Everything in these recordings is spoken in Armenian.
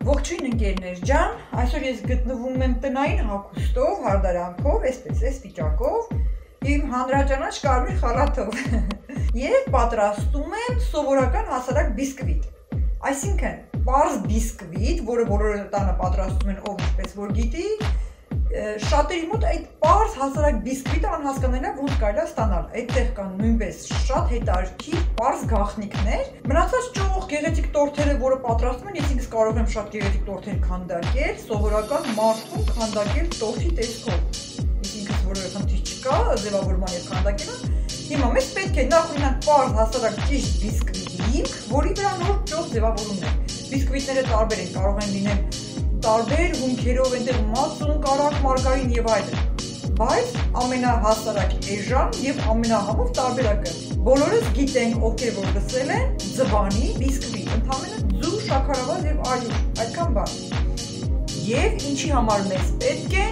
Ողջույն ընկերներ ջան, այսօր ես գտնվում եմ տնային հագուստով, հարդարանքով, այսպես էս վիճակով, իմ հանրաճանաչ կարմիր խալաթով եւ պատրաստում եմ սովորական հասարակ բիսկվիտ։ Այսինքն, պարզ բիսկվիտ, որը բոլորը տանը պատրաստում են ով ինչպես որ գիտի, շատերի մոտ այդ պարզ հասարակ բիսկվիտը անհասկանալի է ոնց կարելի է ստանալ։ Այդտեղ կան նույնպես շատ հետաքրքիր պարզ գաղտնիքներ։ Մնացած ճոխ գեղեցիկ տորթերը, որը պատրաստում են, ես ինքս կարող եմ շատ գեղեցիկ տորթեր քանդակել, սովորական մարդուն քանդակել տորթի տեսքով։ Ես ինքս որևէ խնդիր չկա ձևավորման եւ քանդակելը։ Հիմա մեզ պետք է նախ ունենանք պարզ հասարակ ճիշտ բիսկվիտ հիմք, որի վրա նոր ճոխ ձևավորում են։ Բիսկվիտները տարբեր են, կարող են լինել տարբեր հումքերով, այնտեղ մածուն, կարակ, մարգարին եւ այլն։ Բայց ամենահասարակ էժան եւ ամենահամով տարբերակը։ Բոլորս գիտենք, ովքեր որ լսել են, ձվանի բիսկվիտ, ընդհանրապես ձու, շաքարավազ եւ ալյուր, այդքան բան։ Եվ ինչի համար մեզ պետք է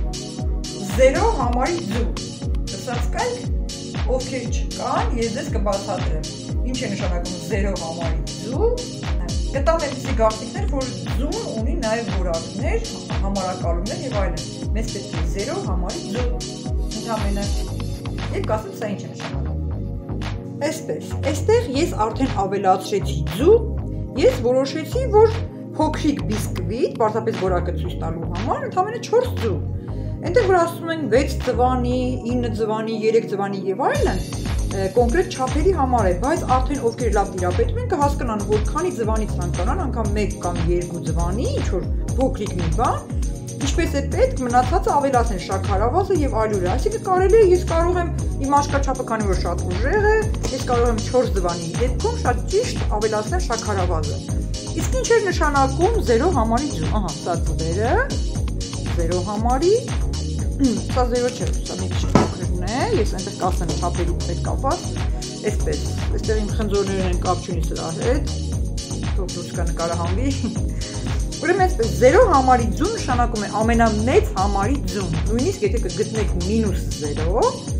0 համարի ձու։ Լսած կայք, ովքեր չկան, ես ձեզ կբացատրեմ։ Ինչ է նշանակում 0 համարի ձու։ Կտամ այնպիսի գաղտնիքներ, որ ձուն ունի նաև որակներ, համարակալումներ եւ այլն։ Մեզ պետք է 0 համարի ձու ընդհանրապես։ Եվ կասեմ սա ինչ է նշանակում։ Այսպես, այստեղ ես արդեն ավելացրեցի ձու, ես որոշեցի, որ փոքրիկ բիսկվիտ, պարզապես որակը ցույց տալու համար, ընդհանրապես 4 ձու։ Այնտեղ որ ասում են 6 ձվանի, 9 ձվանի, 3 ձվանի եւ այլն, կոնկրետ չափերի համար է, բայց արդեն ովքեր լավ տիրապետում են կհասկանան, որ քանի ձվանից ցանկանան, անգամ 1 կամ 2 ձվանի, ինչ որ փոքրիկ մի բան, ինչպես է պետք, մնացածը ավելացնել շաքարավազը եւ ալյուրը։ Այսինքն կարելի է, ես կարող եմ իմ աշկաչափը, քանի որ շատ ուժեղ է, ես կարող եմ 4 ձվանի դեպքում շատ ճիշտ ավելացնել շաքարավազը։ Իսկ ինչ է նշանակում 0 համարի ձու։ Ահա, սա ձվերը 0 համարի, սա 0 չէ, սա մի քիչ փոքրն է, ես այնտեղ կասեմ չափերի հետ կապված, այսպես, այստեղ իմ խնձորներն են կապ չունի սրա հետ, թող դուրս կա նկարահանվի։ Ուրեմն այսպես 0 համարի ձու նշանակում է ամենամեծ համարի ձուն, նույնիսկ եթե կգտնեք -0,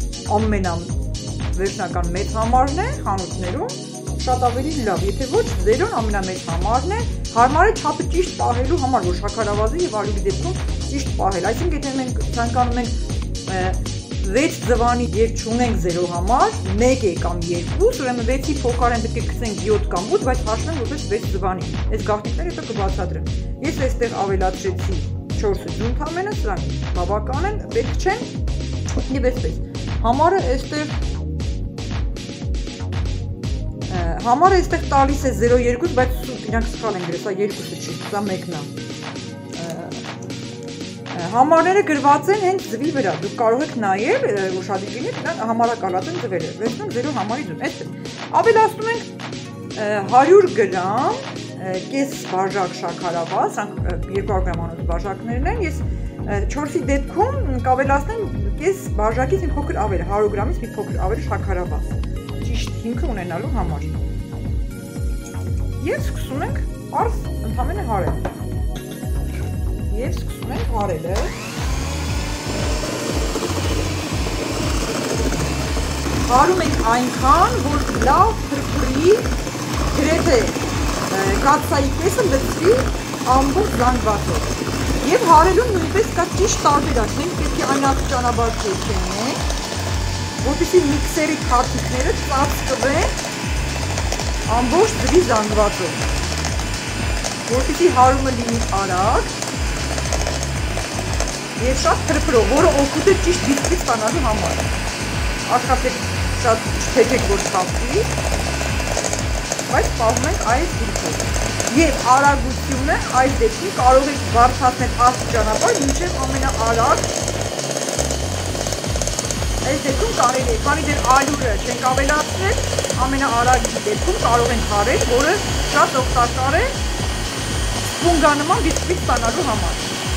ամենավերջնական մեծ համարն է խանութներում, շատ ավելի լավ, եթե ոչ 0-ն ամենամեծ համարն է, հարմար է չափը ճիշտ պահելու համար, որ շաքարավազի եւ ալյուրի դեպքում ճիշտ պահել, այսինքն եթե մենք ցանկանում ենք 6 ձվանի եւ չունենք 0 համար, 1 կամ 2, ուրեմն 6-ի փոխարեն պետք է գցենք 7 կամ 8, բայց հաշվենք որպես 6 ձվանի։ Այս գաղտնիքները հետո կբացատրեմ։ Ես այստեղ ավելացրեցի 4 ձու ընդամենը, սրանք բավական են, պետք չեն։ Եվ այսպես, համարը այստեղ տալիս է 0.2, բայց իրանք սխալ են գրել, սա 2-ը չի, սա 1-ն է։ Համարները գրված են հենց ձվի վրա, դուք կարող եք նայել, ուշադիր լինեք, համարակալած են ձվերը, վերցնում 0 համարի ձուն, այսպես։ Ավելացնում ենք 100 գրամ, կես բաժակ շաքարավազ, սրանք 200 գրամանոց բաժակներն են, ես 4-ի դեպքում կավելացնեմ կես բաժակից մի փոքր ավել, 100 գրամից մի փոքր ավել շաքարավազ, ճիշտ հիմքը ունենալու համար։ Եվ սկսում ենք պարզ ընդամենը հարել։ Եվ սկսում ենք հարելը։ Հարում ենք այնքան, որ լավ փրփրի, գրեթե կաթսայի կեսը լցվի ամբողջ զանգվածով։ Եվ հարելուն նույնպես կա ճիշտ տարբերակ, մենք պետք է այնակ ճանապարհ չենք, որպեսզի միքսերի քարտիկները ծածկվեն ամբողջ ձվի զանգվածով, որպեսզի հարումը լինի արագ եւ շատ փրփրով, որը օգուտ է ճիշտ բիսկվիտ ստանալու համար։ Աշխատեք շատ չթեթեք որ ստացվի, բայց պահում ենք այս դիրքով։ Եվ արագությունը այս դեպքում կարող եք բարձրացնել աստիճանաբար մինչև ամենաարագ։ Այս դեպքում կարելի է, քանի դեռ ալյուրը չենք ավելացնել, ամենաարագի դեպքում կարող ենք հարել, որը շատ օգտակար է սպունգանման բիսկվիտ ստանալու համար։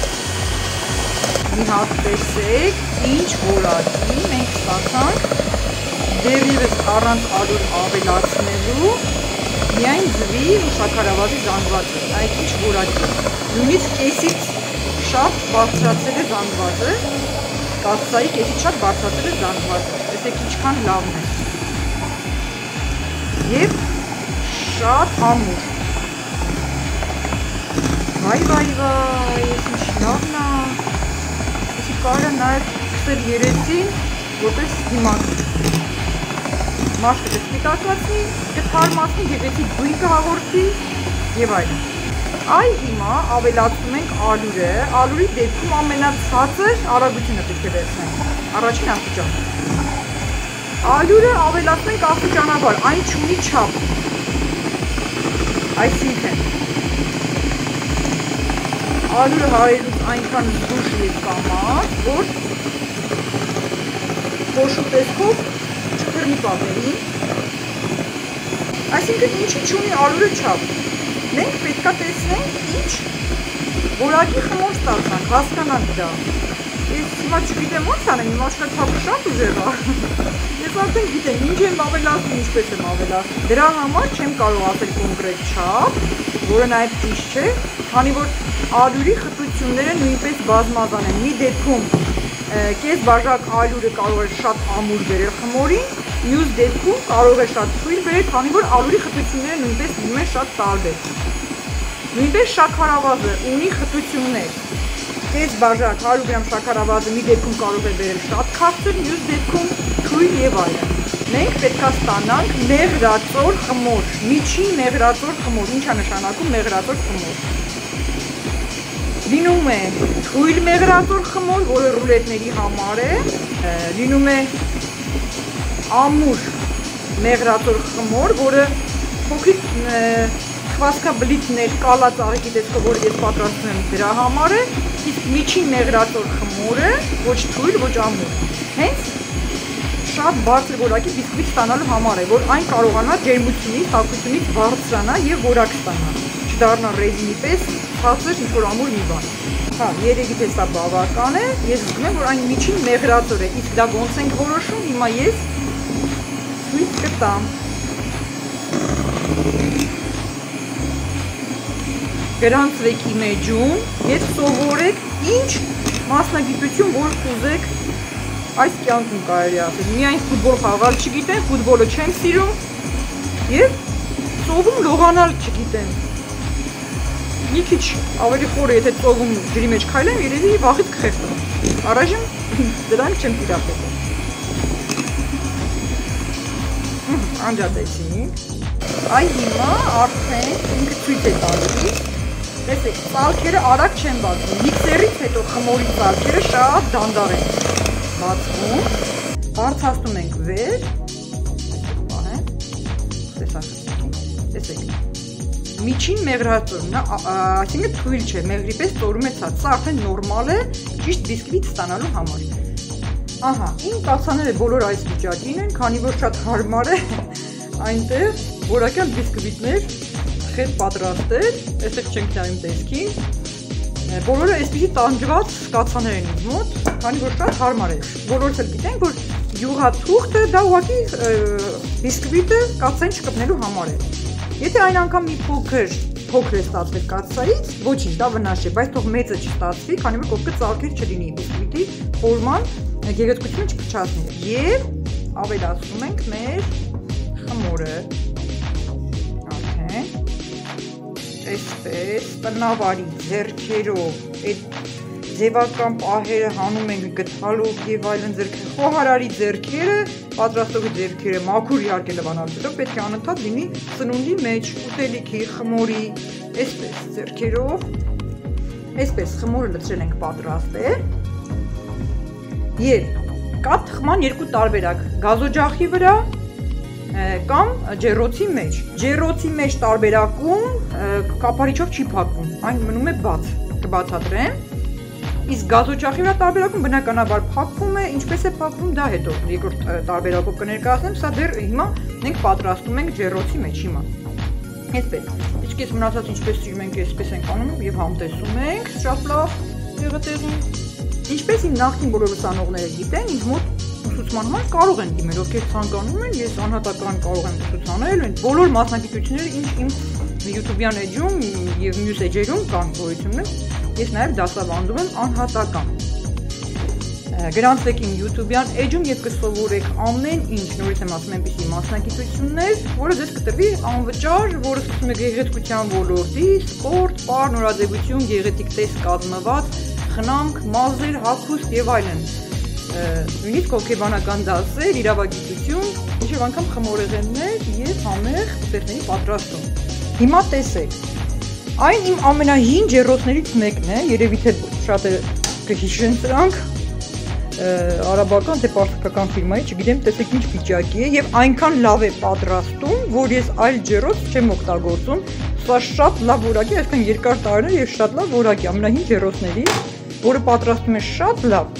Մի հատ տեսեք, ինչ որակի մենք ստացանք դեռևս առանց ալյուր ավելացնելու միայն ձվի ու շաքարավազի զանգվածը, այդ ինչ որակի։ Նույնիսկ կեսից շատ բարձրացել է զանգվածը, կաթսայի կեսից շատ բարձրացել է զանգվածը, տեսեք ինչքան լավն է։ Եվ շատ ամուր։ Վայ, ինչ լավն է։ Իսկ կարա նաև քսել երեսին, որպես հիման։ Մաշկը կսպիտակացնի, կթարմացնի, գեղեցիկ բույն կհաղորդի եւ այլն։ Այ հիմա ավելացնում ենք ալյուրը, ալյուրի դեպքում ամենացածր արագությունը պետք է վերցնենք, առաջին աստիճանը։ Ալյուրը ավելացնում ենք աստիճանաբար, այն չունի չափ։ Այսինքն ալյուրը հարելուց այնքան զգուշ եւ կամաց, որ փոշու տեսքով չթռնի պատերին։ Այսինքն ինչի չունի ալյուրը չափ։ Մենք պետքա տեսնենք ինչ որակի խմոր ստացանք, հասկանանք դա։ Ես հիմա չգիտեմ ոնց անեմ, իմ աշխատանքը շատ ուժեղ է։ Ես արդեն գիտեմ ինչ եմ ավելացնում, ինչպես եմ ավելացնում։ Դրա համար չեմ կարող ասել կոնկրետ չափ, որը նաև ճիշտ չէ, քանի որ ալյուրի խտությունները նույնպես բազմազան են։ Մի դեպքում կես բաժակ ալյուրը կարող է շատ ամուր բերել խմորին, մյուս դեպքում կարող է շատ թույլ բերել, քանի որ ալյուրի խտությունները նույնպես լինում են շատ տարբեր։ Նույնպես շաքարավազը ունի խտություններ։ Կես բաժակ 100 գրամ շաքարավազը մի դեպքում կարող է բերել շատ քաղցր, մյուս դեպքում թույլ եւ այլն։ Մենք պետք է ստանանք մեղրածոր խմոր, միջին մեղրածոր խմոր։ Ինչ է նշանակում մեղրածոր խմոր։ Լինում է թույլ մեղրածոր խմոր, որը ռուլետների համար է, լինում է ամուր մեղրածոր խմոր, որը փոքրիկ խվածքաբլիթներ կալած աղիքի տեսքով, որ ես պատրաստում եմ դրա համար է, իսկ միջին մեղրածոր խմորը ոչ թույլ, ոչ ամուր։ Հենց շատ բարձր որակի բիսկվիտ ստանալու համար է, որ այն կարողանա ջերմությունից, հակությունից բարձրանա եւ որակ ստանա, չդառնա ռեզինի պես ցածր ինչ-որ ամուր մի բան։ Հա, երևի թե սա բավական է, ես զգում եմ, որ այն միջին մեղրածոր է, իսկ դա ոնց ենք որոշում, հիմա ես ցույց կտամ։ Գրանցվեք իմեջում եւ սովորեք ինչ մասնագիտություն որ կուզեք այս կյանքում կարելի ասել։ Միայն ֆուտբոլ խաղալ չգիտեմ, ֆուտբոլը չեմ սիրում եւ ծովում լողանալ չգիտեմ։ Մի քիչ ավելի խորը եթե ծովում ջրի մեջ քայլեմ, երևի վաղից կխեղդեմ։ Առայժմ դրանք չեմ տիրապետել։ Անջատեցի։ Այ հիմա արդեն ինքը ցույց է տալիս։ Տեսեք, ծալքերը արագ չեն բացվում։ Միքսերից հետո խմորի ծալքերը շատ դանդաղ են բացվում։ Բարձրացնում ենք վեր։ Տեսեք։ Միջին մեղրածորն է, այսինքն թույլ չէ, մեղրի պես ծորում է ցած։ Սա արդեն նորմալ է, ճիշտ բիսկվիտ ստանալու համար։ Ահա, իմ կաթսաները բոլոր այս վիճակին են, քանի որ շատ հարմար է այնտեղ որակյալ բիսկվիտներ խետ պատրաստել, այսպես չենք նայում տեսքին։ Բոլորը այսպիսի տանջված կաթսաներ են ինձ մոտ, քանի որ շատ հարմար է։ Բոլորս էլ գիտենք, որ յուղաթուղթը դա ուղղակի բիսկվիտը կաթսային չկպնելու համար է։ Եթե այն անգամ մի փոքր է ստացվել կաթսայից, ոչինչ, դա վնաս չէ, բայց թող մեծը չստացվի, քանի որ կողքը ծալքեր չլինի բիսկվիտի ֆորման գեղեցկությունը չփչացնի։ Եվ ավելացնում ենք մեր խմորը։ Արդեն այսպես տնավարի ձեռքերով այդ ձևական պահերը հանում ենք գտալով եւ այլն ձեռքերը, խոհարարի ձեռքերը, պատրաստողի ձեռքերը մաքուր իհարկե լվանալուց պետք է անընդհատ լինի սնունդի մեջ, ուտելիքի, խմորի, այսպես ձեռքերով, այսպես խմորը լցրել ենք պատրաստել եւ կա թխման երկու տարբերակ՝ գազօջախի վրա կամ ջեռոցի մեջ։ Ջեռոցի մեջ տարբերակում կափարիչով չի փակվում, այն մնում է բաց, կբացատրեմ։ Իսկ գազօջախի վրա տարբերակում բնականաբար փակվում է, ինչպես է փակվում դա հետո երկրորդ տարբերակով կներկայացնեմ, սա դեռ հիմա մենք պատրաստում ենք ջեռոցի մեջ հիմա։ Այսպես, իսկ մնացած ինչպես սիրում ենք, այսպես ենք անում եւ համտեսում ենք, շատ լավ եղետեղում։ Ինչպես իմ նախկին բոլոր ուսանողները գիտեն, ինձ մոտ ուսուցման համար կարող են դիմել, ովքեր ցանկանում են, ես անհատական կարող եմ ուսուցանել, բոլոր մասնագիտությունները իմ YouTube-յան էջում եւ մյուս էջերում կան գոյություն ունեն։ Ես նաև դասավանդում եմ անհատական։ Գրանցվեք իմ YouTube-յան էջում եւ կսովորեք ամեն ինչ, նորից եմ ասում այնպիսի մասնակցություններ, որը ձեզ կտրվի անվճար, որը սկսում է գեղեցկության ոլորտի, սպորտ, պար, նորաձևություն, գեղեցիկ տեսք կազմված, խնամք, մազեր, հագուստ եւ այլն։ Նույնիսկ հոգեբանական դասեր, իրավագիտություն, ինչեւ անգամ խմորեղեններ եւ համեղ ուտեստների պատրաստում։ Հիմա տեսեք։ Այն իմ ամենահին ջեռոցներից մեկն է, երևի թե շատերը կհիշեն սրանք, արաբական թե պարսկական ֆիրմայի, չգիտեմ, տեսեք ինչ վիճակի է եւ այնքան լավ է պատրաստում, որ ես այլ ջեռոց չեմ օգտագործում։ Սա շատ լավ որակ է, այսքան երկար տարիներ եւ շատ լավ որակ է, ամենահին ջեռոցներից, որը պատրաստում է շատ լավ։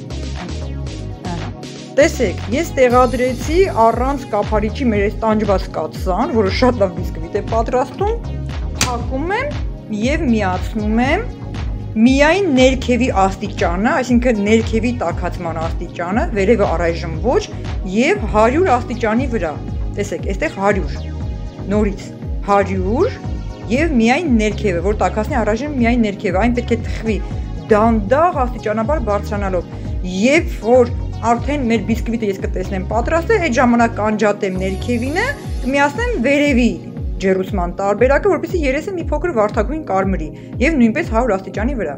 Տեսեք, ես տեղադրեցի առանց կափարիչի մեր այս տանջված կաթսան, որը շատ լավ բիսկվիտ է պատրաստում, փակում եմ եւ միացնում եմ միայն ներքևի աստիճանը, այսինքն ներքևի տաքացման աստիճանը, վերևը առայժմ ոչ, եւ 100 աստիճանի վրա։ Տեսեք, այստեղ 100, նորից 100 եւ միայն ներքևը, որ տաքացնի առայժմ միայն ներքևը, այն պետք է թխվի դանդաղ աստիճանաբար բարձրանալով։ Երբ որ արդեն մեր բիսկվիտը ես կտեսնեմ պատրաստ է, այդ ժամանակ կանջատեմ ներքևինը, կմիացնեմ վերևի ջեռուցման տարբերակը, որպեսզի երեսը մի փոքր վարդագույն կարմրի եւ նույնպես 100 աստիճանի վրա։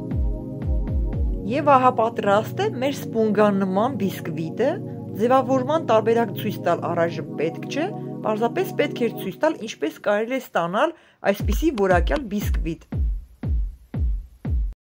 Եվ ահա պատրաստ է մեր սպունգանման բիսկվիտը, ձևավորման տարբերակ ցույց տալ առայժմ պետք չէ, պարզապես պետք է ցույց տալ ինչպես կարելի է ստանալ այսպիսի որակյալ բիսկվիտ։